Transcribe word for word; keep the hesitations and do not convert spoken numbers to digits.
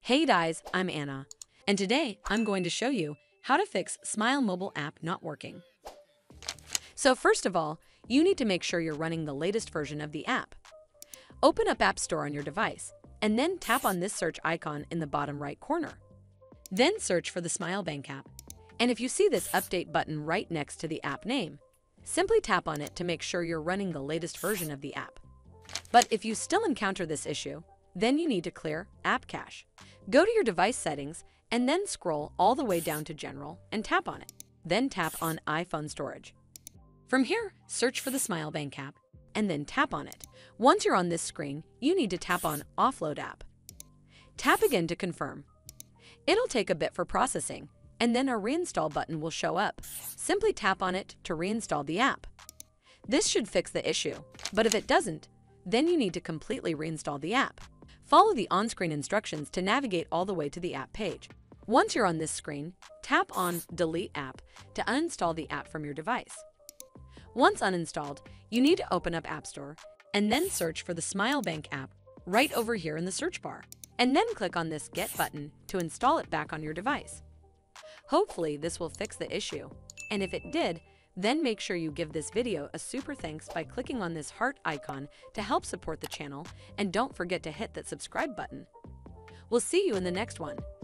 Hey guys, I'm Anna, and today I'm going to show you how to fix Smile mobile app not working. So first of all, you need to make sure you're running the latest version of the app. Open up App Store on your device, and then tap on this search icon in the bottom right corner. Then search for the Smile Bank app, and if you see this update button right next to the app name, simply tap on it to make sure you're running the latest version of the app. But if you still encounter this issue, then you need to clear App Cache. Go to your device settings and then scroll all the way down to General and tap on it. Then tap on iPhone Storage. From here, search for the Smile Bank app and then tap on it. Once you're on this screen, you need to tap on Offload App. Tap again to confirm. It'll take a bit for processing, and then a reinstall button will show up. Simply tap on it to reinstall the app. This should fix the issue, but if it doesn't, then you need to completely reinstall the app. Follow the on-screen instructions to navigate all the way to the app page. Once you're on this screen, tap on Delete App to uninstall the app from your device. Once uninstalled, you need to open up App Store and then search for the Smile Bank app right over here in the search bar, and then click on this Get button to install it back on your device. Hopefully this will fix the issue, and if it did, then make sure you give this video a super thanks by clicking on this heart icon to help support the channel, and don't forget to hit that subscribe button. We'll see you in the next one.